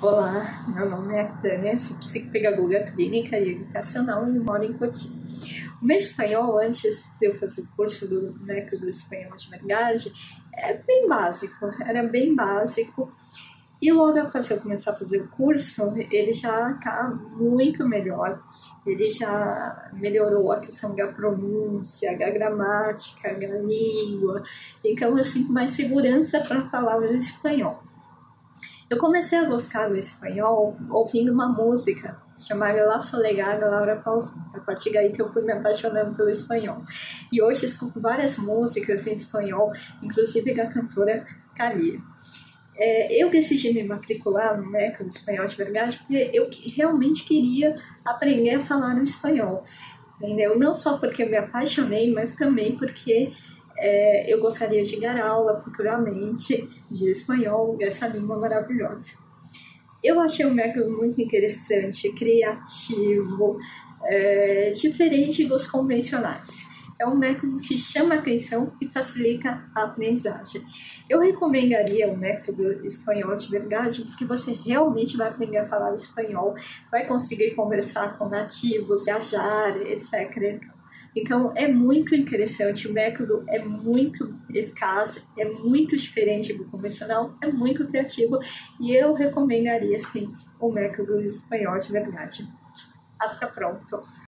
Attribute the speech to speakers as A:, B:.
A: Olá, meu nome é Tânia, sou psicopedagoga clínica e educacional e moro em Cotim. O meu espanhol, antes de eu fazer o curso do método espanhol de verdade, era bem básico. E logo após eu começar a fazer o curso, ele já está muito melhor. Ele já melhorou a questão da pronúncia, da gramática, da língua. Então eu sinto mais segurança para falar o espanhol. Eu comecei a gostar do espanhol ouvindo uma música chamada La Soledad, da Laura Pausini. A partir daí que eu fui me apaixonando pelo espanhol. E hoje escuto várias músicas em espanhol, inclusive da cantora Thalía. Eu decidi me matricular no método espanhol de verdade porque eu realmente queria aprender a falar no espanhol. Entendeu? Não só porque eu me apaixonei, mas também porque eu gostaria de dar aula futuramente de espanhol, dessa língua maravilhosa. Eu achei o método muito interessante, criativo, diferente dos convencionais. É um método que chama a atenção e facilita a aprendizagem. Eu recomendaria o método espanhol de verdade, porque você realmente vai aprender a falar espanhol, vai conseguir conversar com nativos, viajar, etc. Então, é muito interessante, o método é muito eficaz, é muito diferente do convencional, é muito criativo e eu recomendaria, sim, o método espanhol de verdade. Hasta pronto!